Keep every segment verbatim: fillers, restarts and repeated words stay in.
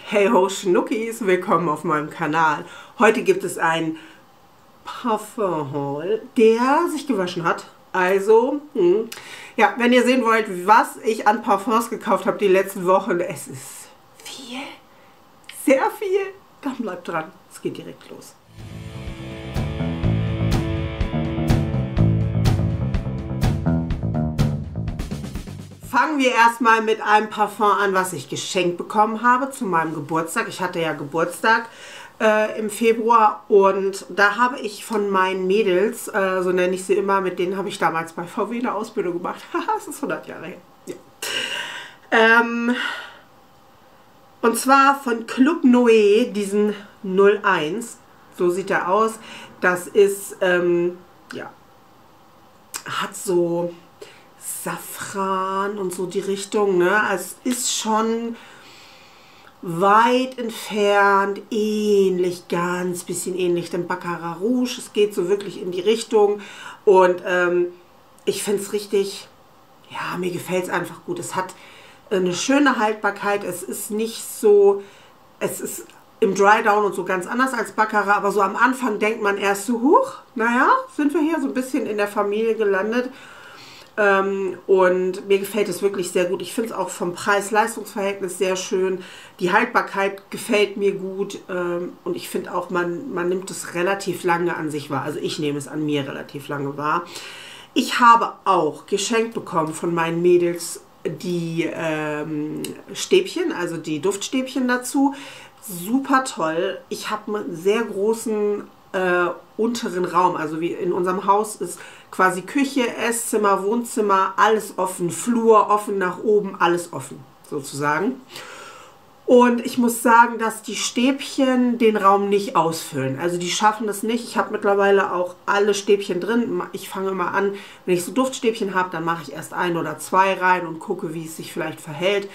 Hey ho Schnuckis, willkommen auf meinem Kanal. Heute gibt es einen Parfum-Haul, der sich gewaschen hat. Also, hm. ja, wenn ihr sehen wollt, was ich an Parfums gekauft habe die letzten Wochen, es ist viel, sehr viel, dann bleibt dran. Es geht direkt los. Fangen wir erstmal mit einem Parfum an, was ich geschenkt bekommen habe zu meinem Geburtstag. Ich hatte ja Geburtstag äh, im Februar und da habe ich von meinen Mädels, äh, so nenne ich sie immer, mit denen habe ich damals bei V W eine Ausbildung gemacht. Haha, das ist hundert Jahre her. Ja. Ähm, und zwar von Club Noé, diesen null eins. So sieht er aus. Das ist, ähm, ja, hat so Safran und so die Richtung, ne? Also es ist schon weit entfernt, ähnlich, ganz bisschen ähnlich dem Baccarat Rouge. Es geht so wirklich in die Richtung und ähm, ich finde es richtig, ja, mir gefällt es einfach gut. Es hat eine schöne Haltbarkeit, es ist nicht so, es ist im Dry Down und so ganz anders als Baccarat, aber so am Anfang denkt man erst so, huch, naja, sind wir hier so ein bisschen in der Familie gelandet. Ähm, und mir gefällt es wirklich sehr gut. Ich finde es auch vom Preis-Leistungs-Verhältnis sehr schön. Die Haltbarkeit gefällt mir gut ähm, und ich finde auch, man, man nimmt es relativ lange an sich wahr. Also ich nehme es an mir relativ lange wahr. Ich habe auch geschenkt bekommen von meinen Mädels die ähm, Stäbchen, also die Duftstäbchen dazu. Super toll. Ich habe einen sehr großen äh, unteren Raum, also wie in unserem Haus ist quasi Küche, Esszimmer, Wohnzimmer, alles offen, Flur offen nach oben, alles offen sozusagen. Und ich muss sagen, dass die Stäbchen den Raum nicht ausfüllen. Also die schaffen das nicht. Ich habe mittlerweile auch alle Stäbchen drin. Ich fange immer an, wenn ich so Duftstäbchen habe, dann mache ich erst ein oder zwei rein und gucke, wie es sich vielleicht verhält.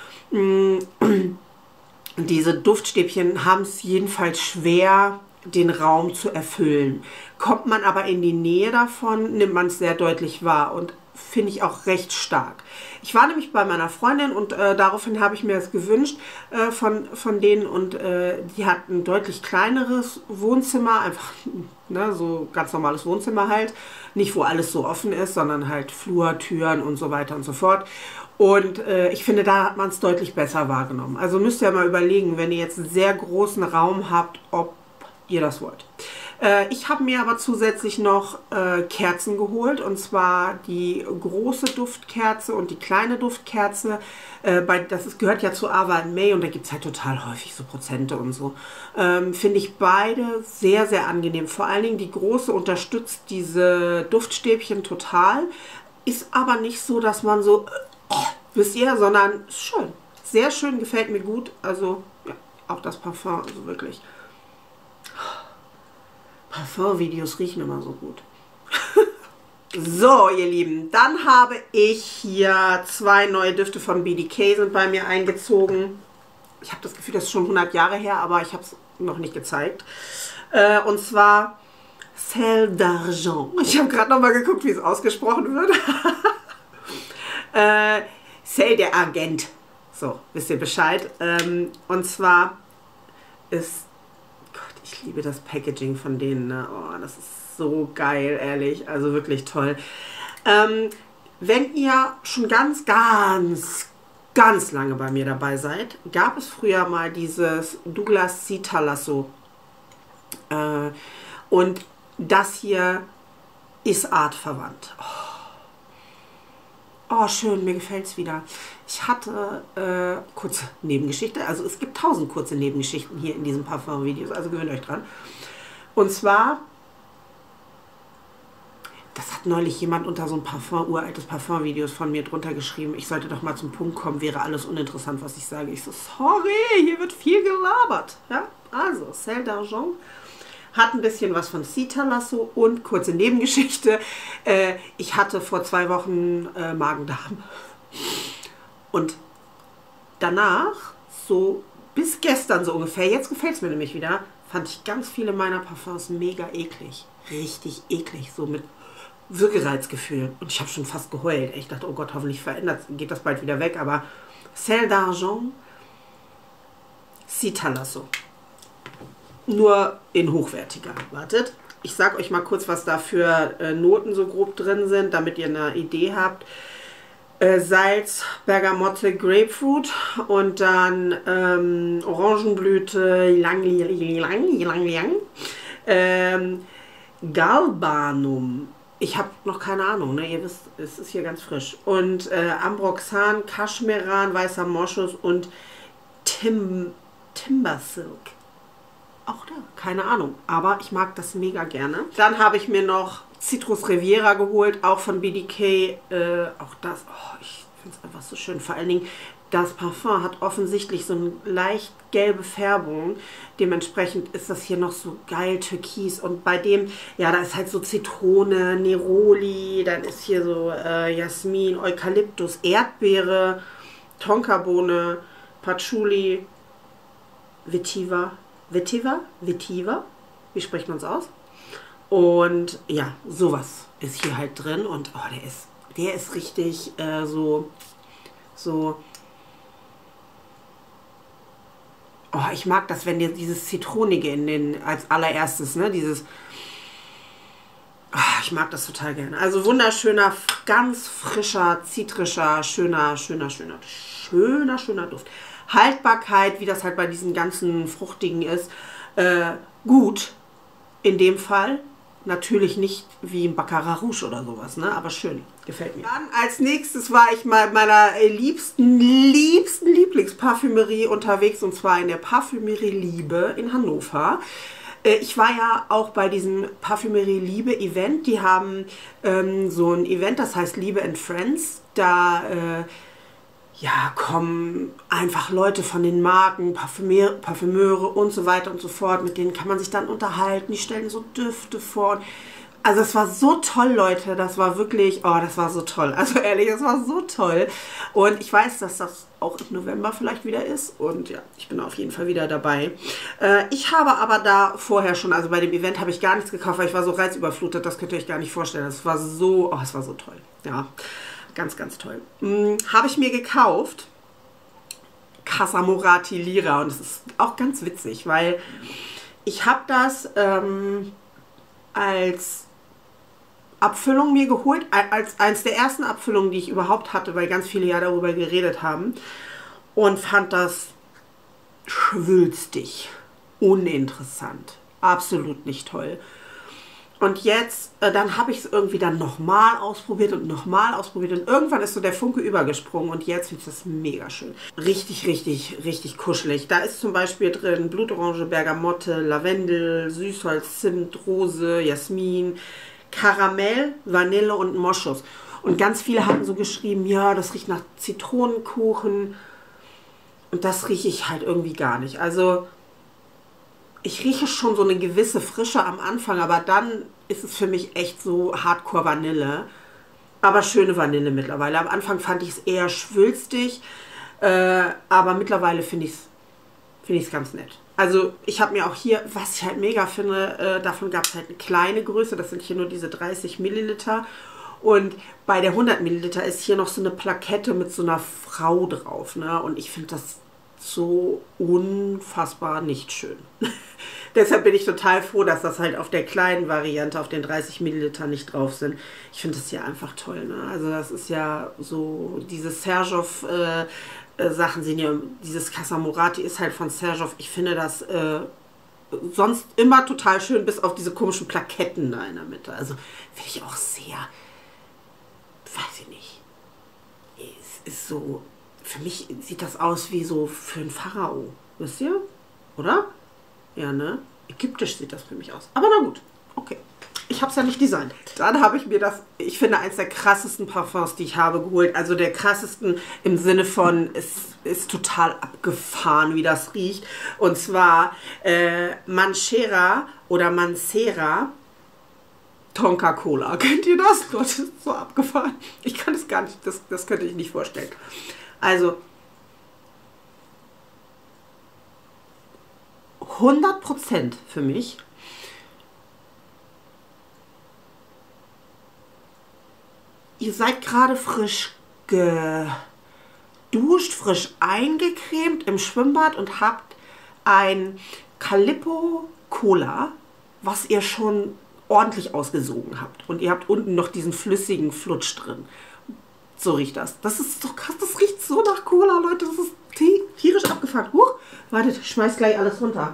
Diese Duftstäbchen haben es jedenfalls schwer, den Raum zu erfüllen. Kommt man aber in die Nähe davon, nimmt man es sehr deutlich wahr und finde ich auch recht stark. Ich war nämlich bei meiner Freundin und äh, daraufhin habe ich mir das gewünscht äh, von, von denen und äh, die hat ein deutlich kleineres Wohnzimmer, einfach ne, so ganz normales Wohnzimmer halt, nicht wo alles so offen ist, sondern halt Flur, Türen und so weiter und so fort. Und äh, ich finde, da hat man es deutlich besser wahrgenommen. Also müsst ihr mal überlegen, wenn ihr jetzt einen sehr großen Raum habt, ob ihr das wollt. Äh, ich habe mir aber zusätzlich noch äh, Kerzen geholt, und zwar die große Duftkerze und die kleine Duftkerze. Äh, bei, das ist, gehört ja zu Ava and May und da gibt es halt total häufig so Prozente und so. Ähm, Finde ich beide sehr, sehr angenehm. Vor allen Dingen die große unterstützt diese Duftstäbchen total, ist aber nicht so, dass man so, äh, wisst ihr, sondern ist schön. Sehr schön, gefällt mir gut. Also ja, auch das Parfum, also wirklich. Parfum-Videos riechen immer so gut. So, ihr Lieben, dann habe ich hier zwei neue Düfte von B D K sind bei mir eingezogen. Ich habe das Gefühl, das ist schon hundert Jahre her, aber ich habe es noch nicht gezeigt. Äh, und zwar Celle d'Argent. Ich habe gerade noch mal geguckt, wie es ausgesprochen wird. äh, Celle der Argent. So, wisst ihr Bescheid. Ähm, und zwar ist... Ich liebe das Packaging von denen, ne? Oh, das ist so geil, ehrlich. Also wirklich toll. Ähm, wenn ihr schon ganz, ganz, ganz lange bei mir dabei seid, gab es früher mal dieses Douglas Citralasso. Äh, und das hier ist artverwandt. Oh. Oh, schön, mir gefällt es wieder. Ich hatte, äh, kurze Nebengeschichte, also es gibt tausend kurze Nebengeschichten hier in diesen Parfum-Videos, also gewöhnt euch dran. Und zwar, das hat neulich jemand unter so ein Parfum, uraltes Parfum-Videos von mir drunter geschrieben, ich sollte doch mal zum Punkt kommen, wäre alles uninteressant, was ich sage. Ich so, sorry, hier wird viel gelabert. Ja, also, Celle d'Argent. Hat ein bisschen was von Citralasso und kurze Nebengeschichte. Äh, ich hatte vor zwei Wochen äh, Magen-Darm. Und danach, so bis gestern so ungefähr, jetzt gefällt es mir nämlich wieder, fand ich ganz viele meiner Parfums mega eklig. Richtig eklig, so mit Würgereizgefühl. Und ich habe schon fast geheult. Ich dachte, oh Gott, hoffentlich verändert, geht das bald wieder weg. Aber Celle d'Argent Cittalasso. Nur in hochwertiger. Wartet, ich sage euch mal kurz, was da für äh, Noten so grob drin sind, damit ihr eine Idee habt. Äh, Salz, Bergamotte, Grapefruit und dann ähm, Orangenblüte, Ylang Ylang Ylang Ylang, ähm, Galbanum. Ich habe noch keine Ahnung, ne? Ihr wisst, es ist hier ganz frisch. Und äh, Ambroxan, Kaschmeran, weißer Moschus und Tim Timbersilk. Auch da, keine Ahnung. Aber ich mag das mega gerne. Dann habe ich mir noch Citrus Riviera geholt, auch von B D K. Äh, auch das, oh, ich finde es einfach so schön. Vor allen Dingen, das Parfum hat offensichtlich so eine leicht gelbe Färbung. Dementsprechend ist das hier noch so geil türkis. Und bei dem, ja, da ist halt so Zitrone, Neroli, dann ist hier so äh, Jasmin, Eukalyptus, Erdbeere, Tonkabohne, Patchouli, Vetiver, Vetiver, Vetiver, wie spricht man es aus? Und ja, sowas ist hier halt drin und oh, der ist, der ist richtig äh, so, so, oh, ich mag das, wenn dir dieses Zitronige in den, als allererstes, ne, dieses, oh, ich mag das total gerne. Also wunderschöner, ganz frischer, zitrischer, schöner, schöner, schöner, schöner, schöner Duft. Haltbarkeit, wie das halt bei diesen ganzen fruchtigen ist, äh, gut in dem Fall. Natürlich nicht wie im Baccarat Rouge oder sowas, ne? Aber schön, gefällt mir. Dann als nächstes war ich mal in meiner liebsten, liebsten Lieblingsparfümerie unterwegs und zwar in der Parfümerie Liebe in Hannover. Äh, ich war ja auch bei diesem Parfümerie Liebe Event. Die haben ähm, so ein Event, das heißt Liebe and Friends. Da äh, ja, kommen einfach Leute von den Marken, Parfümer, Parfümeure und so weiter und so fort. Mit denen kann man sich dann unterhalten. Die stellen so Düfte vor. Also es war so toll, Leute. Das war wirklich, oh, das war so toll. Also ehrlich, es war so toll. Und ich weiß, dass das auch im November vielleicht wieder ist. Und ja, ich bin auf jeden Fall wieder dabei. Äh, ich habe aber da vorher schon, also bei dem Event habe ich gar nichts gekauft, weil ich war so reizüberflutet. Das könnt ihr euch gar nicht vorstellen. Es war so, oh, es war so toll. Ja. Ganz, ganz toll. Hm, habe ich mir gekauft. Casa Moratti Lira. Und das ist auch ganz witzig, weil ich habe das ähm, als Abfüllung mir geholt. Als eins der ersten Abfüllungen, die ich überhaupt hatte, weil ganz viele ja darüber geredet haben. Und fand das schwülstig. Uninteressant. Absolut nicht toll. Und jetzt, äh, dann habe ich es irgendwie dann nochmal ausprobiert und nochmal ausprobiert. Und irgendwann ist so der Funke übergesprungen. Und jetzt finde ich das mega schön. Richtig, richtig, richtig kuschelig. Da ist zum Beispiel drin Blutorange, Bergamotte, Lavendel, Süßholz, Zimt, Rose, Jasmin, Karamell, Vanille und Moschus. Und ganz viele hatten so geschrieben, ja, das riecht nach Zitronenkuchen. Und das rieche ich halt irgendwie gar nicht. Also ich rieche schon so eine gewisse Frische am Anfang, aber dann ist es für mich echt so Hardcore Vanille. Aber schöne Vanille mittlerweile. Am Anfang fand ich es eher schwülstig, äh, aber mittlerweile finde ich es finde ich es ganz nett. Also ich habe mir auch hier, was ich halt mega finde, äh, davon gab es halt eine kleine Größe, das sind hier nur diese dreißig Milliliter. Und bei der hundert Milliliter ist hier noch so eine Plakette mit so einer Frau drauf, ne? Und ich finde das so unfassbar nicht schön. Deshalb bin ich total froh, dass das halt auf der kleinen Variante, auf den dreißig Milliliter nicht drauf sind. Ich finde das hier einfach toll, ne? Also das ist ja so, diese Serjoff äh, äh, Sachen sind ja, dieses Casa Moratti ist halt von Serjoff. Ich finde das äh, sonst immer total schön, bis auf diese komischen Plaketten da in der Mitte. Also finde ich auch sehr, weiß ich nicht, es ist so, für mich sieht das aus wie so für einen Pharao. Wisst ihr? Oder? Ja, ne? Ägyptisch sieht das für mich aus. Aber na gut, okay. Ich habe es ja nicht designt. Dann habe ich mir das, ich finde, eins der krassesten Parfums, die ich habe, geholt. Also der krassesten im Sinne von, es ist total abgefahren, wie das riecht. Und zwar äh, Mancera oder Mancera Tonka Cola. Kennt ihr das? Gott, das ist so abgefahren. Ich kann das gar nicht, das, das könnte ich nicht vorstellen. Also hundert Prozent für mich. Ihr seid gerade frisch geduscht, frisch eingecremt im Schwimmbad und habt ein Calippo Cola, was ihr schon ordentlich ausgesogen habt. Und ihr habt unten noch diesen flüssigen Flutsch drin. So riecht das. Das ist so krass, das riecht so nach Cola, Leute. Das ist tierisch abgefahren. Huch, wartet, ich schmeiß gleich alles runter.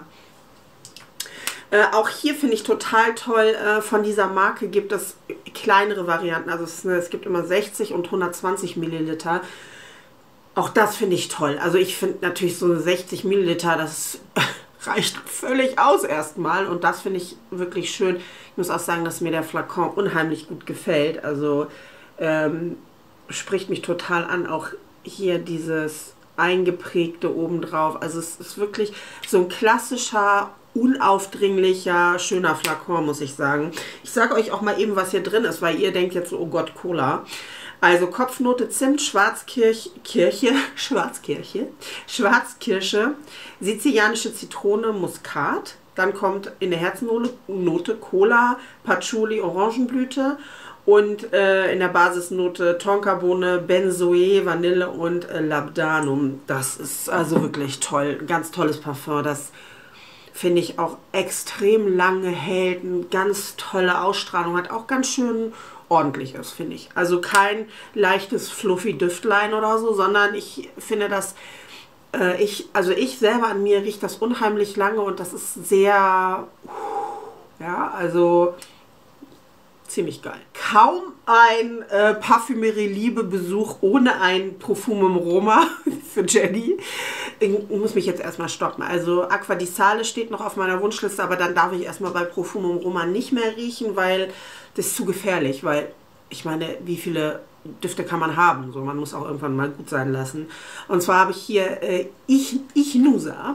Äh, auch hier finde ich total toll, äh, von dieser Marke gibt es kleinere Varianten. Also es, ne, es gibt immer sechzig und hundertzwanzig Milliliter. Auch das finde ich toll. Also ich finde natürlich so sechzig Milliliter, das reicht völlig aus erstmal. Und das finde ich wirklich schön. Ich muss auch sagen, dass mir der Flakon unheimlich gut gefällt. Also ähm, spricht mich total an. Auch hier dieses eingeprägte obendrauf. Also es ist wirklich so ein klassischer, unaufdringlicher, schöner Flakon, muss ich sagen. Ich sage euch auch mal eben, was hier drin ist, weil ihr denkt jetzt so, oh Gott, Cola. Also Kopfnote Zimt, Schwarzkirche, Kirche, Schwarzkirche, Schwarzkirsche, sizilianische Zitrone, Muskat. Dann kommt in der Herznote Cola, Patchouli, Orangenblüte. Und äh, in der Basisnote Tonkabohne, Benzoe, Vanille und äh, Labdanum. Das ist also wirklich toll. Ein ganz tolles Parfum. Das finde ich auch extrem lange hält. Eine ganz tolle Ausstrahlung. Hat auch ganz schön ordentlich ist, finde ich. Also kein leichtes fluffy Düftlein oder so, sondern ich finde das, äh, ich, also ich selber an mir riecht das unheimlich lange und das ist sehr, ja, also ziemlich geil. Kaum ein äh, Parfümerie-Liebe-Besuch ohne ein Profumum Roma für Jenny. Ich muss mich jetzt erstmal stoppen. Also Acqua di Sale steht noch auf meiner Wunschliste, aber dann darf ich erstmal bei Profumum Roma nicht mehr riechen, weil das ist zu gefährlich, weil ich meine, wie viele Düfte kann man haben? So, man muss auch irgendwann mal gut sein lassen. Und zwar habe ich hier äh, Ich, Ichnusa.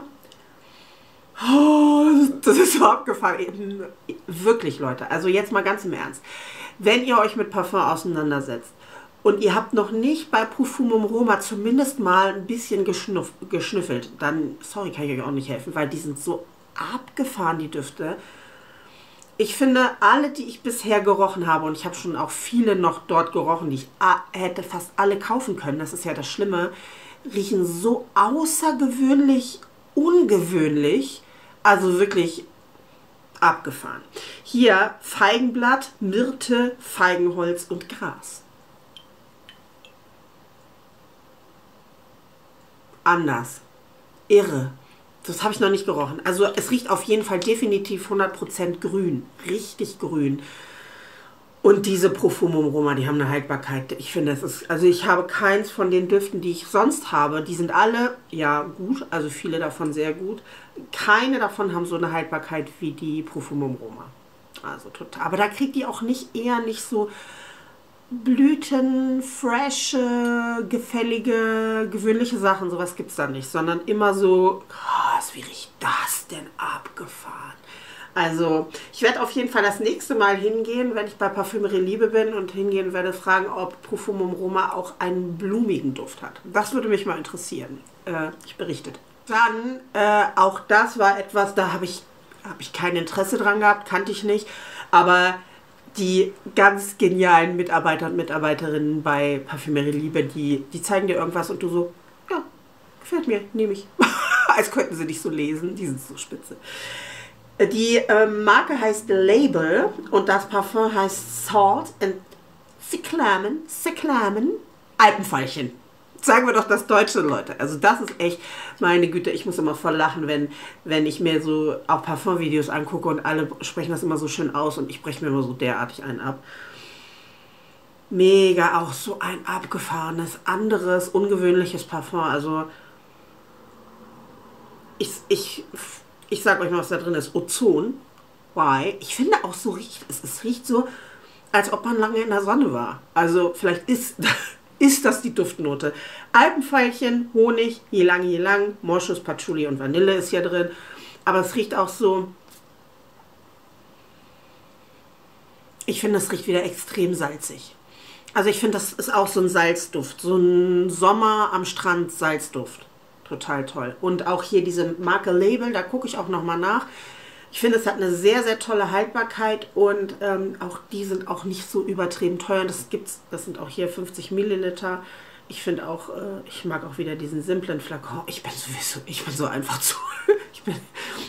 Oh, das ist so abgefahren. Wirklich, Leute. Also jetzt mal ganz im Ernst. Wenn ihr euch mit Parfum auseinandersetzt und ihr habt noch nicht bei Profumum Roma zumindest mal ein bisschen geschnuff, geschnüffelt, dann, sorry, kann ich euch auch nicht helfen, weil die sind so abgefahren, die Düfte. Ich finde, alle, die ich bisher gerochen habe, und ich habe schon auch viele noch dort gerochen, die ich hätte fast alle kaufen können, das ist ja das Schlimme, riechen so außergewöhnlich ungewöhnlich. Also wirklich abgefahren. Hier Feigenblatt, Myrte, Feigenholz und Gras. Anders. Irre. Das habe ich noch nicht gerochen. Also es riecht auf jeden Fall definitiv hundert Prozent grün. Richtig grün. Und diese Profumum Roma, die haben eine Haltbarkeit. Ich finde, es ist, also ich habe keins von den Düften, die ich sonst habe. Die sind alle, ja, gut, also viele davon sehr gut. Keine davon haben so eine Haltbarkeit wie die Profumum Roma. Also total. Aber da kriegt die auch nicht eher nicht so Blüten, frische, gefällige, gewöhnliche Sachen. Sowas gibt es da nicht. Sondern immer so, krass, wie riecht das denn abgefahren? Also, ich werde auf jeden Fall das nächste Mal hingehen, wenn ich bei Parfümerie Liebe bin und hingehen werde, fragen, ob Profumum Roma auch einen blumigen Duft hat. Das würde mich mal interessieren. Äh, ich berichte. Dann, äh, auch das war etwas, da habe ich, hab ich kein Interesse dran gehabt, kannte ich nicht. Aber die ganz genialen Mitarbeiter und Mitarbeiterinnen bei Parfümerie Liebe, die, die zeigen dir irgendwas und du so, ja, gefällt mir, nehme ich. Als könnten sie dich so lesen, die sind so spitze. Die äh, Marke heißt Label und das Parfum heißt Salt and Cyclamen, Cyclamen, Alpenveilchen. Sagen wir doch das Deutsche, Leute. Also das ist echt, meine Güte, ich muss immer voll lachen, wenn, wenn ich mir so auch Parfumvideos angucke und alle sprechen das immer so schön aus und ich breche mir immer so derartig einen ab. Mega, auch so ein abgefahrenes, anderes, ungewöhnliches Parfum. Also ich, ich Ich sag euch mal, was da drin ist. Ozon. Why? Ich finde auch so riecht es. Es riecht so, als ob man lange in der Sonne war. Also vielleicht ist, ist das die Duftnote. Alpenveilchen, Honig, je lang, je lang. Moschus, Patchouli und Vanille ist hier drin. Aber es riecht auch so... Ich finde, es riecht wieder extrem salzig. Also ich finde, das ist auch so ein Salzduft. So ein Sommer am Strand Salzduft. Total toll. Und auch hier diese Marke Label, da gucke ich auch nochmal nach. Ich finde, es hat eine sehr, sehr tolle Haltbarkeit und ähm, auch die sind auch nicht so übertrieben teuer. Das gibt's, das sind auch hier fünfzig Milliliter. Ich finde auch, äh, ich mag auch wieder diesen simplen Flakon. Ich bin sowieso, ich bin so einfach zu, ich bin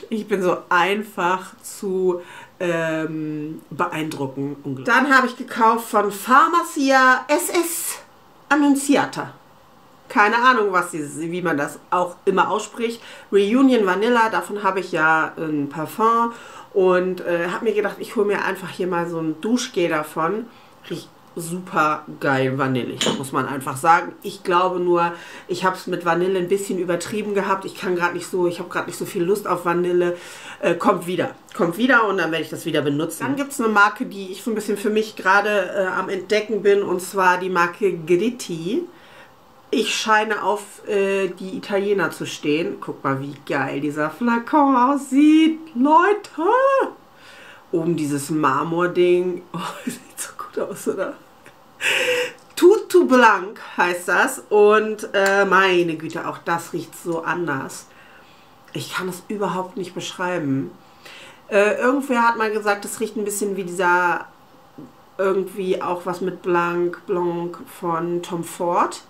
Ich bin so einfach zu ähm, beeindruckend. Dann habe ich gekauft von Pharmacia S S Annunciata. Keine Ahnung, was die, wie man das auch immer ausspricht. Reunion Vanilla, davon habe ich ja ein Parfum. Und äh, habe mir gedacht, ich hole mir einfach hier mal so ein Duschgel davon. Riecht super geil vanillig, muss man einfach sagen. Ich glaube nur, ich habe es mit Vanille ein bisschen übertrieben gehabt. Ich kann gerade nicht so, ich habe gerade nicht so viel Lust auf Vanille. Äh, kommt wieder, kommt wieder und dann werde ich das wieder benutzen. Dann gibt es eine Marke, die ich so ein bisschen für mich gerade äh, am Entdecken bin, und zwar die Marke Gritti. Ich scheine auf äh, die Italiener zu stehen. Guck mal, wie geil dieser Flakon aussieht, Leute. Oben dieses Marmording. Oh, das sieht so gut aus, oder? Tutu Blanc heißt das. Und äh, meine Güte, auch das riecht so anders. Ich kann es überhaupt nicht beschreiben. Äh, irgendwer hat mal gesagt, es riecht ein bisschen wie dieser, irgendwie auch was mit Blanc, Blanc von Tom Ford.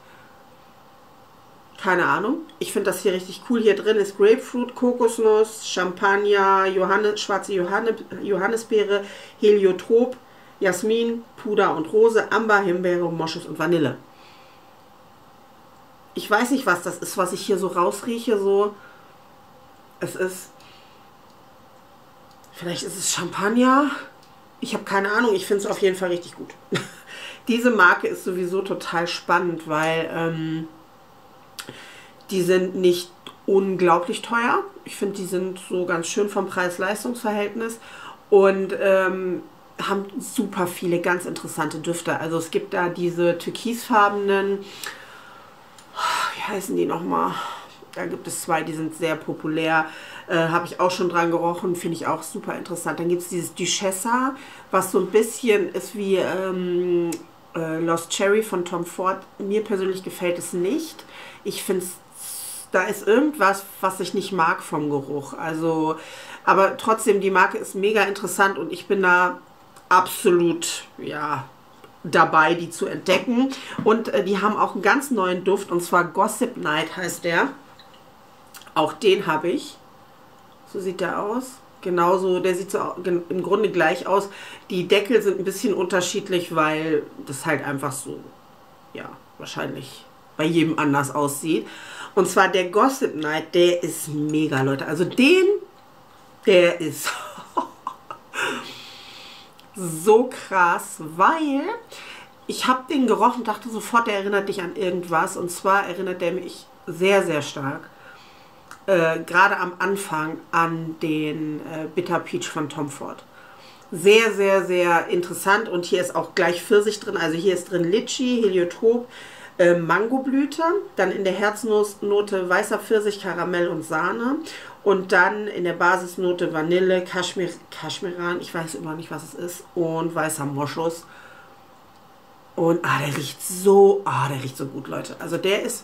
Keine Ahnung. Ich finde das hier richtig cool. Hier drin ist Grapefruit, Kokosnuss, Champagner, Johannes, schwarze Johannes, Johannisbeere, Heliotrop, Jasmin, Puder und Rose, Amber, Himbeere, Moschus und Vanille. Ich weiß nicht, was das ist, was ich hier so rausrieche. So, es ist, vielleicht ist es Champagner. Ich habe keine Ahnung. Ich finde es auf jeden Fall richtig gut. Diese Marke ist sowieso total spannend, weil ähm, die sind nicht unglaublich teuer. Ich finde, die sind so ganz schön vom Preis-Leistungs-Verhältnis und ähm, haben super viele ganz interessante Düfte. Also es gibt da diese türkisfarbenen, wie heißen die nochmal? Da gibt es zwei, die sind sehr populär. Äh, habe ich auch schon dran gerochen, finde ich auch super interessant. Dann gibt es dieses Duchessa, was so ein bisschen ist wie ähm, äh, Lost Cherry von Tom Ford. Mir persönlich gefällt es nicht. Ich finde es, da ist irgendwas, was ich nicht mag vom Geruch. Also, aber trotzdem, die Marke ist mega interessant und ich bin da absolut, ja, dabei, die zu entdecken. Und äh, die haben auch einen ganz neuen Duft, und zwar Gossip Night heißt der. Auch den habe ich. So sieht der aus. Genauso, der sieht so im Grunde gleich aus. Die Deckel sind ein bisschen unterschiedlich, weil das halt einfach so, ja, wahrscheinlich bei jedem anders aussieht. Und zwar der Gossip Night, der ist mega, Leute. Also den, der ist so krass, weil ich habe den gerochen, dachte sofort, der erinnert dich an irgendwas. Und zwar erinnert der mich sehr, sehr stark, äh, gerade am Anfang, an den äh, Bitter Peach von Tom Ford. Sehr, sehr, sehr interessant. Und hier ist auch gleich Pfirsich drin. Also hier ist drin Litchi, Heliotrop, äh, Mangoblüte. Dann in der Herznote weißer Pfirsich, Karamell und Sahne. Und dann in der Basisnote Vanille, Kaschmir, Kaschmiran, ich weiß immer nicht, was es ist, und weißer Moschus. Und ah, der riecht so, ah, der riecht so gut, Leute. Also der ist,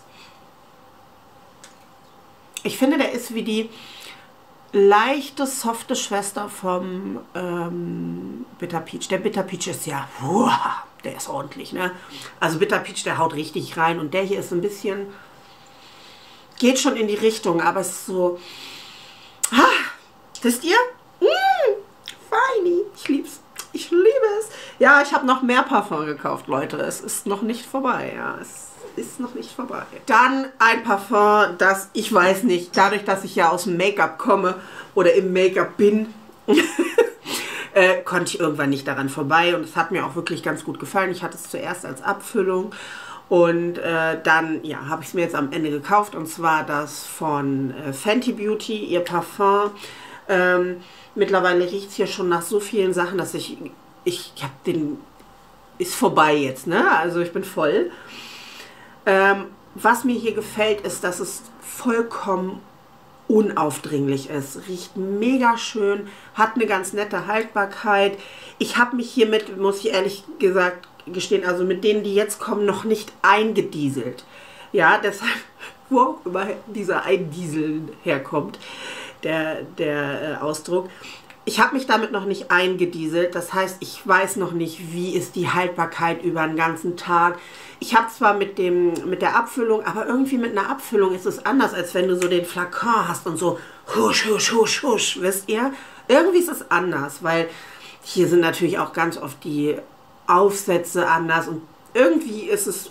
ich finde, der ist wie die leichte, softe Schwester vom ähm, Bitter Peach. Der Bitter Peach ist ja, uah, der ist ordentlich, ne? Also Bitter Peach, der haut richtig rein. Und der hier ist ein bisschen, geht schon in die Richtung, aber es ist so, ah, wisst ihr? Mmh, feini, ich lieb's. Ich liebe es. Ja, ich habe noch mehr Parfum gekauft, Leute. Es ist noch nicht vorbei. Ja, es ist noch nicht vorbei. Dann ein Parfum, das, ich weiß nicht, dadurch, dass ich ja aus dem Make-up komme oder im Make-up bin, äh, konnte ich irgendwann nicht daran vorbei. Und es hat mir auch wirklich ganz gut gefallen. Ich hatte es zuerst als Abfüllung. Und äh, dann, ja, habe ich es mir jetzt am Ende gekauft. Und zwar das von äh, Fenty Beauty, ihr Parfum. Ähm, mittlerweile riecht es hier schon nach so vielen Sachen, dass ich, ich habe den, ist vorbei jetzt, ne? Also ich bin voll. Ähm, was mir hier gefällt, ist, dass es vollkommen unaufdringlich ist. Riecht mega schön, hat eine ganz nette Haltbarkeit. Ich habe mich hiermit, muss ich ehrlich gesagt gestehen, also mit denen, die jetzt kommen, noch nicht eingedieselt. Ja, deshalb, wo auch immer dieser Eindieseln herkommt, der, der äh, Ausdruck. Ich habe mich damit noch nicht eingedieselt, das heißt, ich weiß noch nicht, wie ist die Haltbarkeit über den ganzen Tag. Ich habe zwar mit, dem, mit der Abfüllung, aber irgendwie mit einer Abfüllung ist es anders, als wenn du so den Flakon hast und so husch, husch, husch, husch, wisst ihr? Irgendwie ist es anders, weil hier sind natürlich auch ganz oft die Aufsätze anders und irgendwie ist es,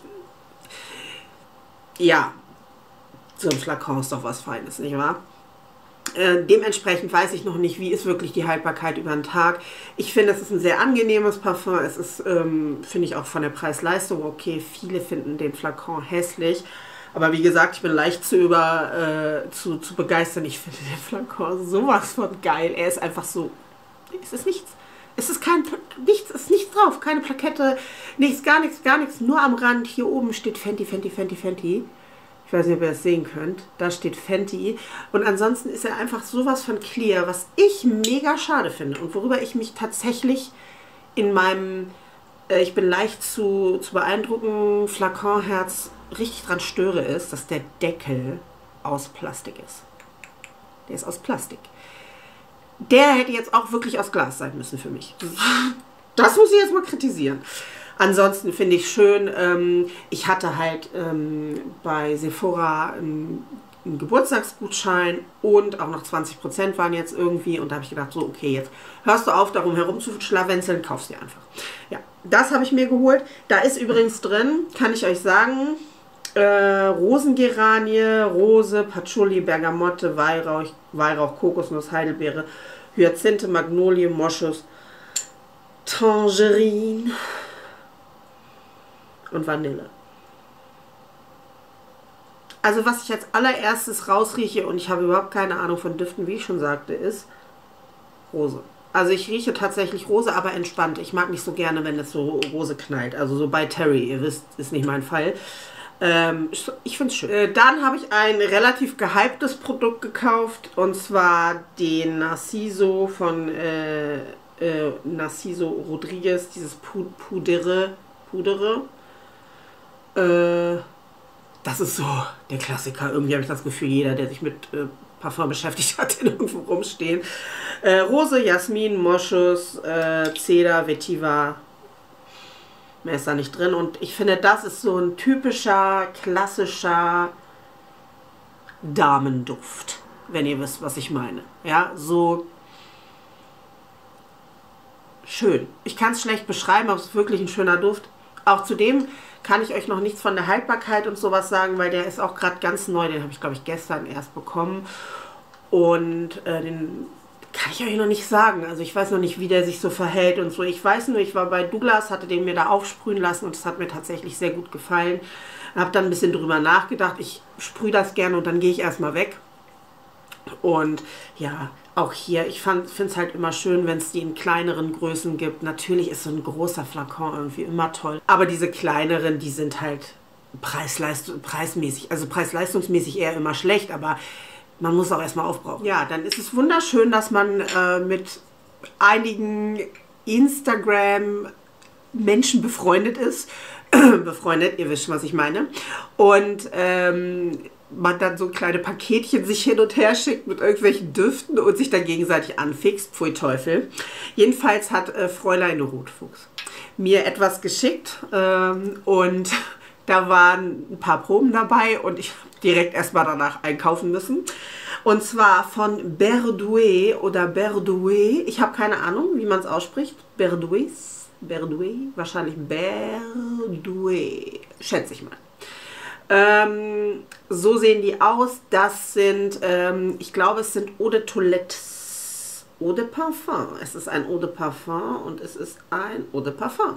ja, so ein Flakon ist doch was Feines, nicht wahr? Äh, dementsprechend weiß ich noch nicht, wie ist wirklich die Haltbarkeit über den Tag. Ich finde, es ist ein sehr angenehmes Parfum. Es ist, ähm, finde ich, auch von der Preis-Leistung okay. Viele finden den Flakon hässlich. Aber wie gesagt, ich bin leicht zu, über, äh, zu, zu begeistern. Ich finde den Flakon sowas von geil. Er ist einfach so, es ist nichts. Es ist kein, nichts, es ist nichts drauf. Keine Plakette, nichts, gar nichts, gar nichts. Nur am Rand, hier oben steht Fenty, Fenty, Fenty, Fenty. Ich weiß nicht, ob ihr das sehen könnt. Da steht Fenty. Und ansonsten ist er einfach sowas von clear, was ich mega schade finde. Und worüber ich mich tatsächlich in meinem, äh, ich bin leicht zu, zu beeindrucken, Flakonherz richtig dran störe, ist, dass der Deckel aus Plastik ist. Der ist aus Plastik. Der hätte jetzt auch wirklich aus Glas sein müssen für mich. Das muss ich jetzt mal kritisieren. Ansonsten finde ich schön, ähm, ich hatte halt ähm, bei Sephora einen, einen Geburtstagsgutschein und auch noch zwanzig Prozent waren jetzt irgendwie und da habe ich gedacht, so okay, jetzt hörst du auf, darum herum zu schlawenzeln, kaufst dir einfach. Ja, das habe ich mir geholt. Da ist übrigens drin, kann ich euch sagen, äh, Rosengeranie, Rose, Patchouli, Bergamotte, Weihrauch, Weihrauch, Kokosnuss, Heidelbeere, Hyazinthe, Magnolie, Moschus, Tangerine und Vanille. Also was ich als allererstes rausrieche, und ich habe überhaupt keine Ahnung von Düften, wie ich schon sagte, ist Rose. Also ich rieche tatsächlich Rose, aber entspannt. Ich mag nicht so gerne, wenn es so Rose knallt. Also so bei Terry, ihr wisst, ist nicht mein Fall. Ähm, ich finde es schön. Äh, dann habe ich ein relativ gehyptes Produkt gekauft, und zwar den Narciso von äh, äh, Narciso Rodriguez, dieses Pudere. Pudere. Äh, das ist so der Klassiker. Irgendwie habe ich das Gefühl, jeder, der sich mit äh, Parfum beschäftigt hat, den irgendwo rumstehen. Äh, Rose, Jasmin, Moschus, äh, Cedar, Vetiver. Mehr ist da nicht drin. Und ich finde, das ist so ein typischer, klassischer Damenduft. Wenn ihr wisst, was ich meine. Ja, so schön. Ich kann es schlecht beschreiben, aber es ist wirklich ein schöner Duft. Auch zudem kann ich euch noch nichts von der Haltbarkeit und sowas sagen, weil der ist auch gerade ganz neu. Den habe ich, glaube ich, gestern erst bekommen. Und äh, den kann ich euch noch nicht sagen. Also ich weiß noch nicht, wie der sich so verhält und so. Ich weiß nur, ich war bei Douglas, hatte den mir da aufsprühen lassen und es hat mir tatsächlich sehr gut gefallen. Habe dann ein bisschen drüber nachgedacht. Ich sprühe das gerne und dann gehe ich erstmal weg. Und ja, auch hier, ich finde es halt immer schön, wenn es die in kleineren Größen gibt. Natürlich ist so ein großer Flakon irgendwie immer toll. Aber diese kleineren, die sind halt preisleist preismäßig, also preis-leistungsmäßig eher immer schlecht, aber man muss auch erstmal aufbrauchen. Ja, dann ist es wunderschön, dass man äh, mit einigen Instagram-Menschen befreundet ist. befreundet, ihr wisst schon, was ich meine. Und ähm, man dann so kleine Paketchen sich hin und her schickt mit irgendwelchen Düften und sich dann gegenseitig anfixt. Pfui Teufel. Jedenfalls hat äh, Fräulein Rotfuchs mir etwas geschickt ähm, und da waren ein paar Proben dabei und ich habe direkt erstmal danach einkaufen müssen. Und zwar von Berdoues oder Berdoues. Ich habe keine Ahnung, wie man es ausspricht. Berdoues. Berdoues. Wahrscheinlich Berdoues. Schätze ich mal. Ähm, so sehen die aus. Das sind, ähm, ich glaube, es sind Eau de Toilette. Eau de Parfum. Es ist ein Eau de Parfum und es ist ein Eau de Parfum.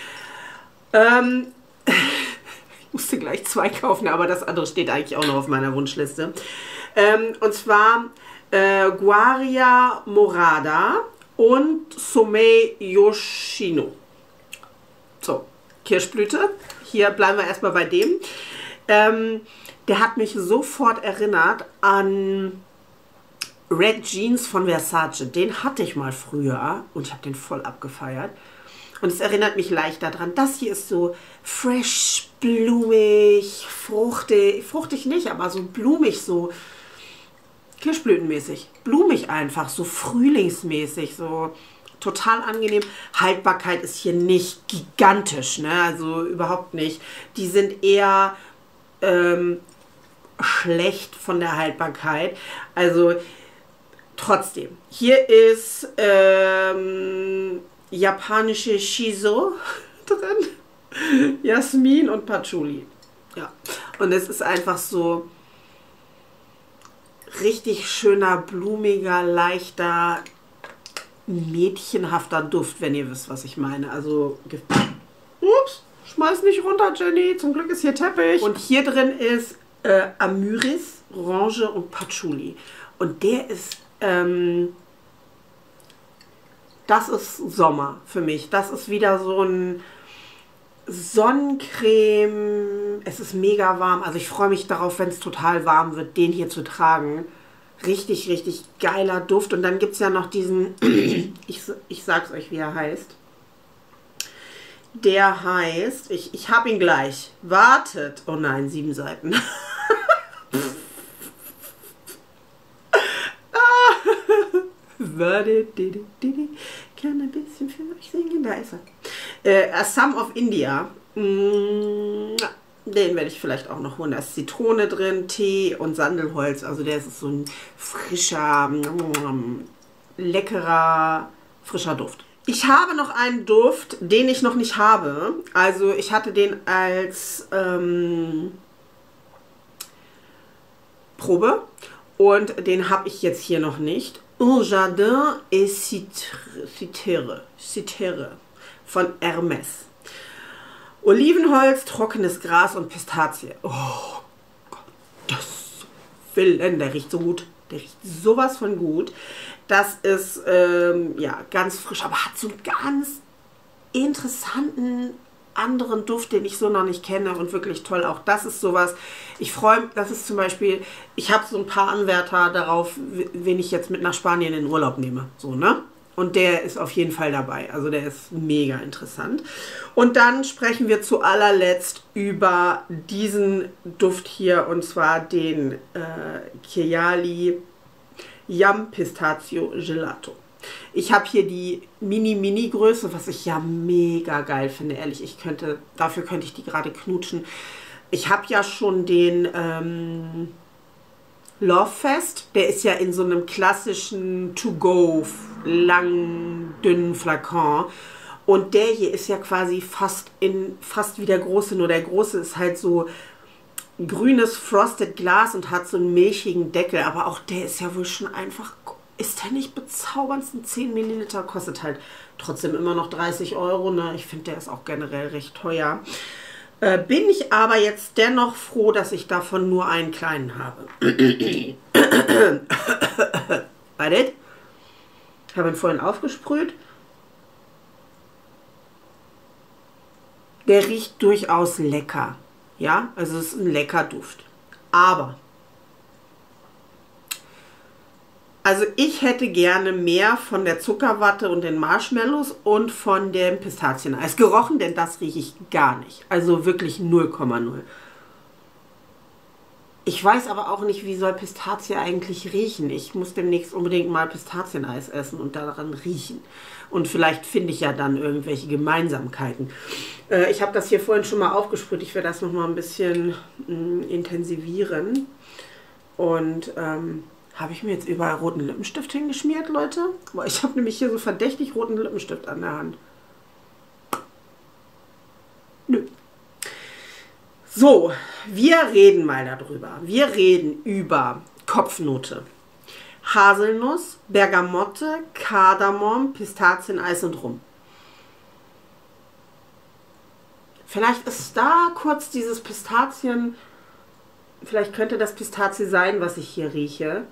Ähm, ich musste gleich zwei kaufen, aber das andere steht eigentlich auch noch auf meiner Wunschliste. Ähm, und zwar äh, Guaria Morada und Sommeil Yoshino. So, Kirschblüte. Hier bleiben wir erstmal bei dem. Ähm, der hat mich sofort erinnert an Red Jeans von Versace. Den hatte ich mal früher und ich habe den voll abgefeiert. Und es erinnert mich leicht daran. Das hier ist so fresh, blumig, fruchtig. Fruchtig nicht, aber so blumig, so Kirschblütenmäßig. Blumig einfach, so frühlingsmäßig, so total angenehm. Haltbarkeit ist hier nicht gigantisch, ne? Also überhaupt nicht. Die sind eher ähm, schlecht von der Haltbarkeit. Also Trotzdem, hier ist ähm, japanische Shiso drin, Jasmin und Patchouli. Ja, und es ist einfach so richtig schöner, blumiger, leichter, mädchenhafter Duft, wenn ihr wisst, was ich meine. Also, ups, schmeiß nicht runter, Jenny. Zum Glück ist hier Teppich. Und hier drin ist äh, Amyris, Orange und Patchouli. Und der ist, ähm, das ist Sommer für mich. Das ist wieder so ein Sonnencreme. Es ist mega warm. Also ich freue mich darauf, wenn es total warm wird, den hier zu tragen. Richtig, richtig geiler Duft. Und dann gibt es ja noch diesen, ich, ich sag's euch, wie er heißt. Der heißt, ich, ich habe ihn gleich. Wartet. Oh nein, sieben Seiten. Wartet. Kann ein bisschen für euch singen. Da ist er. Äh, Assam of India. Den werde ich vielleicht auch noch holen. Da ist Zitrone drin, Tee und Sandelholz. Also der ist so ein frischer, leckerer, frischer Duft. Ich habe noch einen Duft, den ich noch nicht habe. Also ich hatte den als ähm, Probe und den habe ich jetzt hier noch nicht. Un Jardin et Citere, Citere von Hermes. Olivenholz, trockenes Gras und Pistazie. Oh Gott, das Willen, der riecht so gut. Der riecht sowas von gut. Das ist ähm, ja ganz frisch, aber hat so einen ganz interessanten anderen Duft, den ich so noch nicht kenne und wirklich toll. Auch das ist sowas. Ich freue mich, das ist zum Beispiel, ich habe so ein paar Anwärter darauf, wen ich jetzt mit nach Spanien in Urlaub nehme. So, ne? Und der ist auf jeden Fall dabei. Also der ist mega interessant. Und dann sprechen wir zu allerletzt über diesen Duft hier, und zwar den äh, Chiali Yam Pistachio Gelato. Ich habe hier die Mini-Mini-Größe, was ich ja mega geil finde, ehrlich. Ich könnte, dafür könnte ich die gerade knutschen. Ich habe ja schon den ähm, Lovefest. Der ist ja in so einem klassischen To-Go, langen, dünnen Flakon. Und der hier ist ja quasi fast, in, fast wie der große, nur der große ist halt so grünes Frosted Glas und hat so einen milchigen Deckel. Aber auch der ist ja wohl schon einfach... Ist der nicht bezaubernd? zehn Milliliter kostet halt trotzdem immer noch dreißig Euro. Ne? Ich finde, der ist auch generell recht teuer. Äh, bin ich aber jetzt dennoch froh, dass ich davon nur einen kleinen habe. Wartet. Ich habe ihn vorhin aufgesprüht. Der riecht durchaus lecker. Ja, also es ist ein lecker Duft. Aber... Also ich hätte gerne mehr von der Zuckerwatte und den Marshmallows und von dem Pistazieneis gerochen, denn das rieche ich gar nicht. Also wirklich null Komma null. Ich weiß aber auch nicht, wie soll Pistazie eigentlich riechen. Ich muss demnächst unbedingt mal Pistazieneis essen und daran riechen. Und vielleicht finde ich ja dann irgendwelche Gemeinsamkeiten. Äh, ich habe das hier vorhin schon mal aufgesprüht. Ich werde das nochmal ein bisschen mh, intensivieren. Und... Ähm, habe ich mir jetzt überall roten Lippenstift hingeschmiert, Leute? Boah, ich habe nämlich hier so verdächtig roten Lippenstift an der Hand. Nö. So, wir reden mal darüber. Wir reden über Kopfnote. Haselnuss, Bergamotte, Kardamom, Pistazieneis und Rum. Vielleicht ist da kurz dieses Pistazien... Vielleicht könnte das Pistazie sein, was ich hier rieche.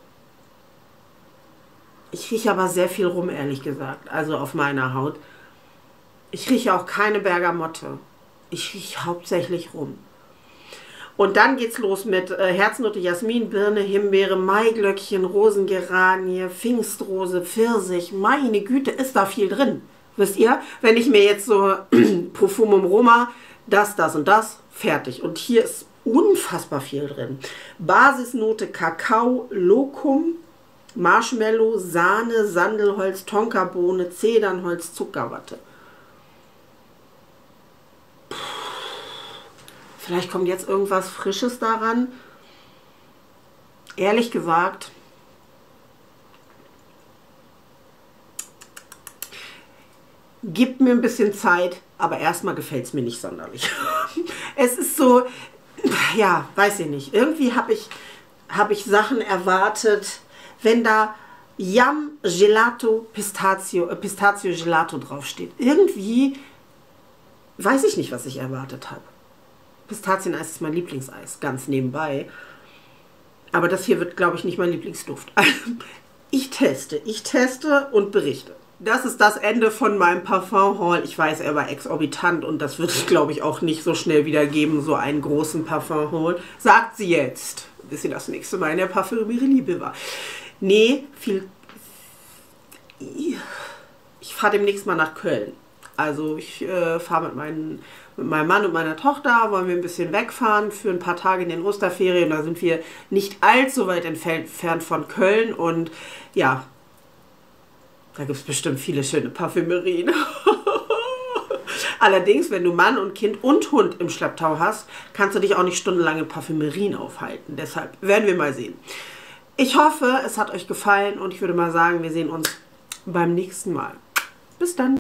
Ich rieche aber sehr viel Rum, ehrlich gesagt. Also auf meiner Haut. Ich rieche auch keine Bergamotte. Ich rieche hauptsächlich Rum. Und dann geht's los mit äh, Herznote, Jasmin, Birne, Himbeere, Maiglöckchen, Rosengeranie, Pfingstrose, Pfirsich. Meine Güte, ist da viel drin. Wisst ihr? Wenn ich mir jetzt so Profumum Roma, das, das und das, fertig. Und hier ist unfassbar viel drin. Basisnote Kakao, Lokum, Marshmallow, Sahne, Sandelholz, Tonkabohne, Zedernholz, Zuckerwatte. Puh. Vielleicht kommt jetzt irgendwas Frisches daran. Ehrlich gesagt, Gib mir ein bisschen Zeit, aber erstmal gefällt es mir nicht sonderlich. Es ist so, ja, weiß ich nicht. Irgendwie habe ich, hab ich Sachen erwartet, wenn da Yum Gelato Pistazio, äh, Pistazio Gelato draufsteht. Irgendwie weiß ich nicht, was ich erwartet habe. Pistazieneis ist mein Lieblingseis, ganz nebenbei. Aber das hier wird, glaube ich, nicht mein Lieblingsduft. Ich teste, ich teste und berichte. Das ist das Ende von meinem Parfum-Haul. Ich weiß, er war exorbitant und das wird es, glaube ich, auch nicht so schnell wieder geben, so einen großen Parfum-Haul. Sagt sie jetzt, bis sie das nächste Mal in der Parfümerie Liebe war. Nee, viel... Ich fahre demnächst mal nach Köln. Also ich äh, fahre mit, meinen, mit meinem Mann und meiner Tochter, wollen wir ein bisschen wegfahren für ein paar Tage in den Osterferien. Da sind wir nicht allzu weit entfernt von Köln und ja, da gibt es bestimmt viele schöne Parfümerien. Allerdings, wenn du Mann und Kind und Hund im Schlepptau hast, kannst du dich auch nicht stundenlang in Parfümerien aufhalten. Deshalb werden wir mal sehen. Ich hoffe, es hat euch gefallen und ich würde mal sagen, wir sehen uns beim nächsten Mal. Bis dann.